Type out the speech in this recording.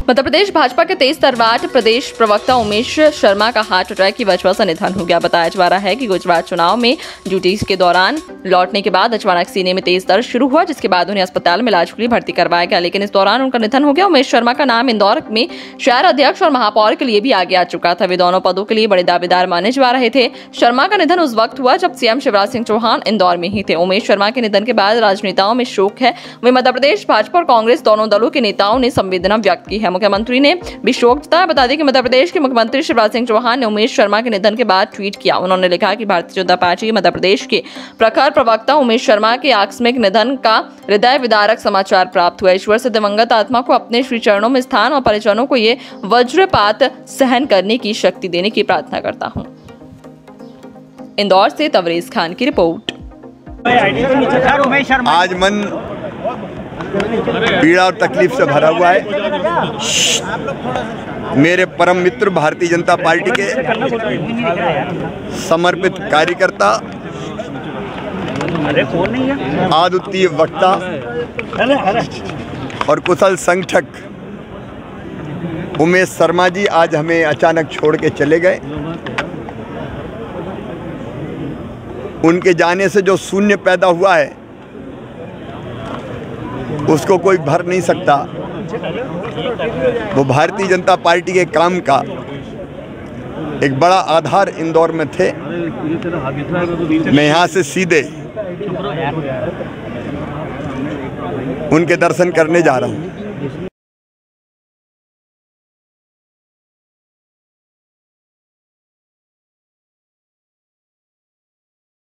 मध्य प्रदेश भाजपा के तेज तर्राट प्रदेश प्रवक्ता उमेश शर्मा का हार्ट अटैक की वजह से निधन हो गया। बताया जा रहा है कि गुजरात चुनाव में ड्यूटी के दौरान लौटने के बाद अचानक सीने में तेज दर्द शुरू हुआ, जिसके बाद उन्हें अस्पताल में इलाज के लिए भर्ती करवाया गया, लेकिन इस दौरान उनका निधन हो गया। उमेश शर्मा का नाम इंदौर में शहर अध्यक्ष और महापौर के लिए भी आगे आ चुका था। वे दोनों पदों के लिए बड़े दावेदार माने जा रहे थे। शर्मा का निधन उस वक्त हुआ जब सीएम शिवराज सिंह चौहान इंदौर में ही थे। उमेश शर्मा के निधन के बाद राजनेताओं में शोक है। वहीं मध्य प्रदेश भाजपा और कांग्रेस दोनों दलों के नेताओं ने संवेदना व्यक्त की है। मुख्यमंत्री ने भी शोक जताया। बता दें कि मध्य प्रदेश के मुख्यमंत्री शिवराज सिंह चौहान ने उमेश शर्मा के निधन के बाद ट्वीट किया। उन्होंने लिखा कि भारतीय जनता पार्टी मध्य प्रदेश के प्रखर प्रवक्ता उमेश शर्मा के आकस्मिक निधन का हृदय विदारक समाचार प्राप्त हुआ। ईश्वर से दिवंगत आत्मा को अपने श्री चरणों में स्थान और परिजनों को ये वज्रपात सहन करने की शक्ति देने की प्रार्थना करता हूँ। इंदौर से तवरेज खान की रिपोर्ट। आज मन पीड़ा और तकलीफ से भरा हुआ है। मेरे परम मित्र भारतीय जनता पार्टी के समर्पित कार्यकर्ता, अद्वितीय वक्ता और कुशल संगठक उमेश शर्मा जी आज हमें अचानक छोड़ के चले गए। उनके जाने से जो शून्य पैदा हुआ है उसको कोई भर नहीं सकता। वो भारतीय जनता पार्टी के काम का एक बड़ा आधार इंदौर में थे। मैं यहाँ से सीधे उनके दर्शन करने जा रहा हूँ।